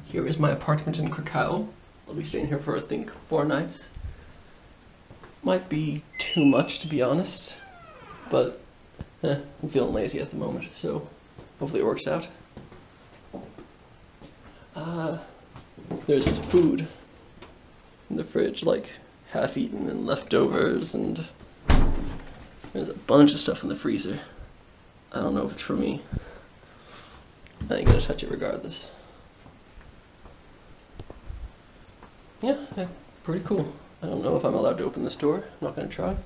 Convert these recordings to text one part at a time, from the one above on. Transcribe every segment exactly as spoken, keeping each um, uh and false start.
Here is my apartment in Krakow. I'll be staying here for, I think, four nights. Might be too much, to be honest, but eh, I'm feeling lazy at the moment, so hopefully it works out. Uh, there's food in the fridge, like half-eaten and leftovers, and there's a bunch of stuff in the freezer. I don't know if it's for me. I ain't gonna touch it regardless. Yeah, yeah, pretty cool. I don't know if I'm allowed to open this door. I'm not gonna try.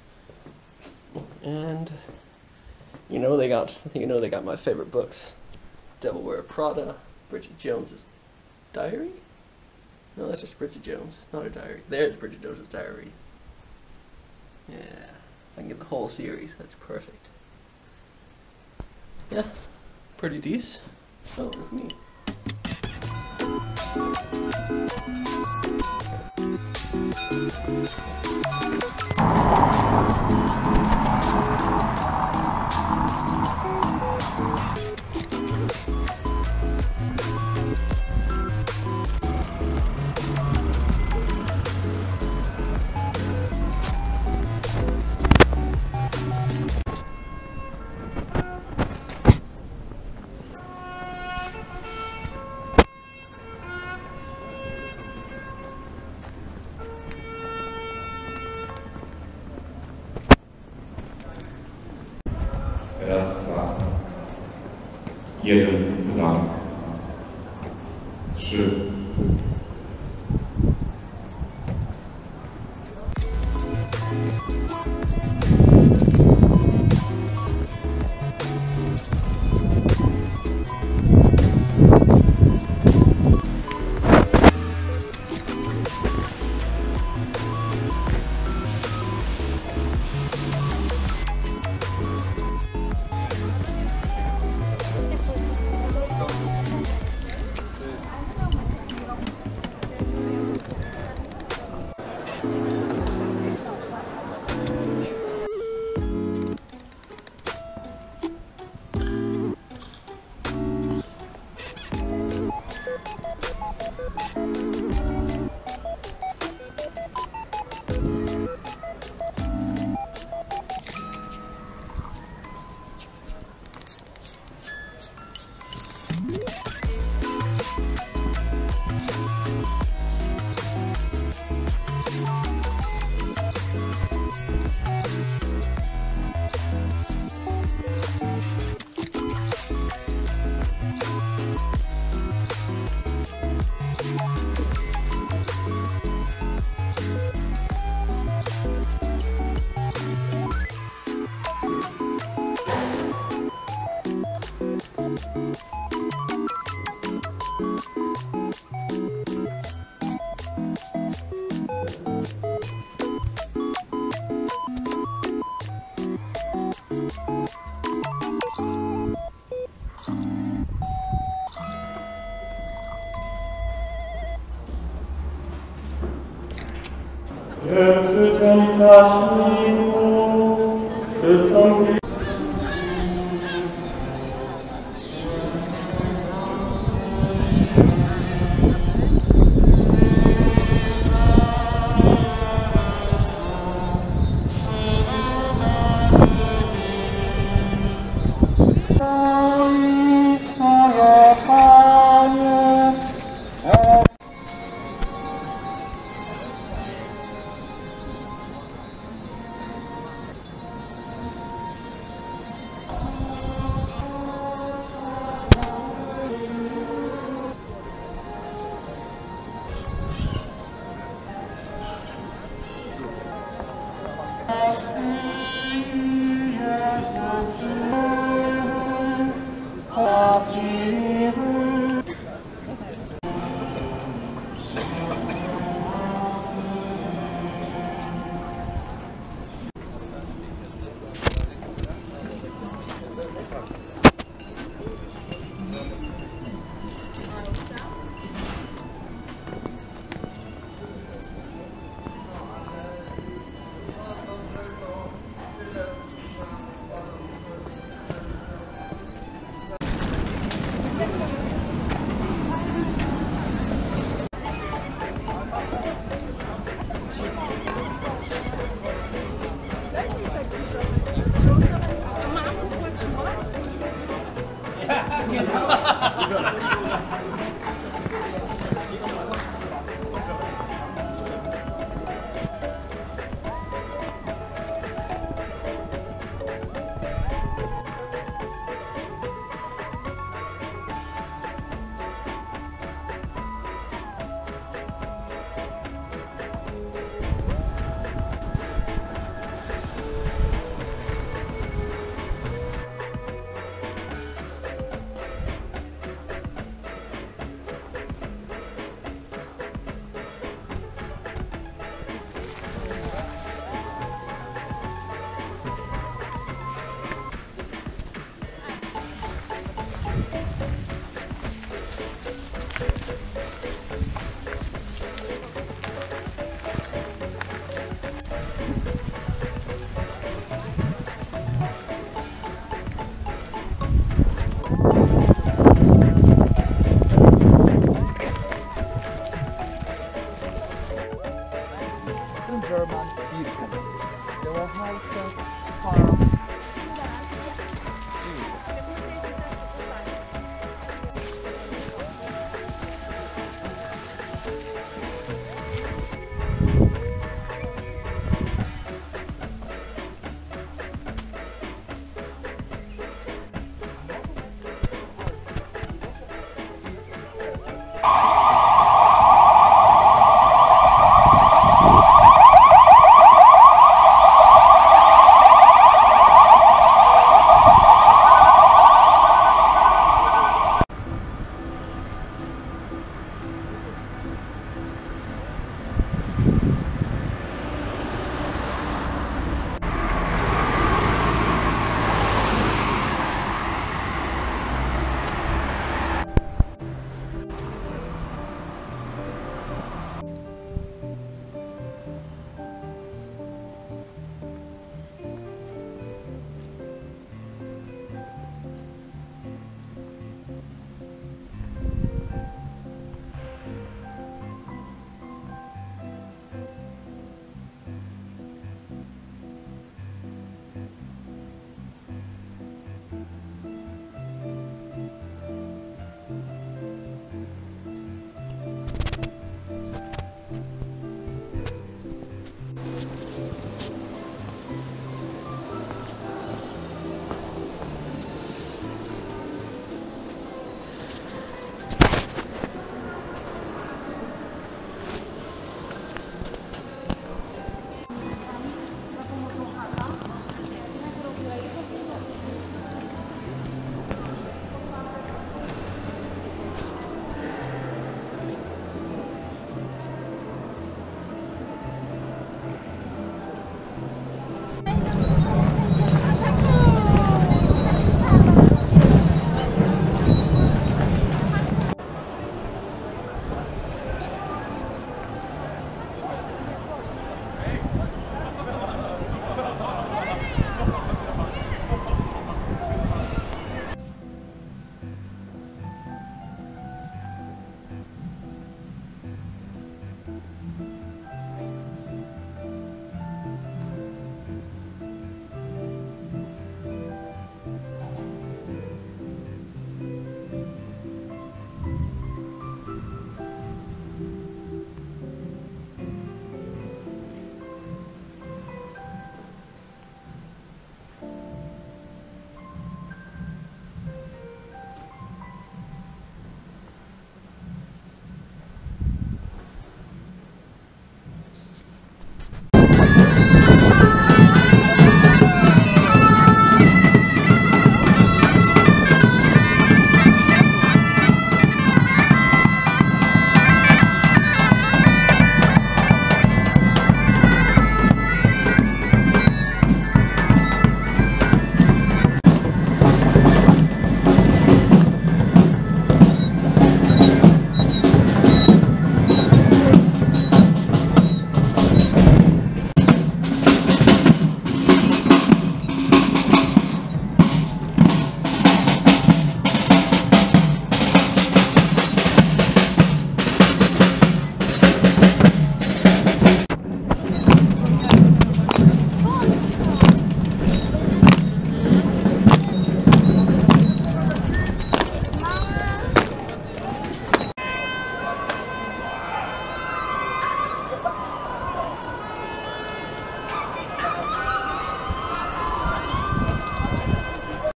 And you know they got, I think you know they got my favorite books. Devil Wear Prada, Bridget Jones's Diary? No, that's just Bridget Jones, not her diary. There's Bridget Jones's Diary. Yeah, I can get the whole series. That's perfect. Yeah, pretty decent. Oh, with me. Raz, dwa, jeden, dwa, trzy.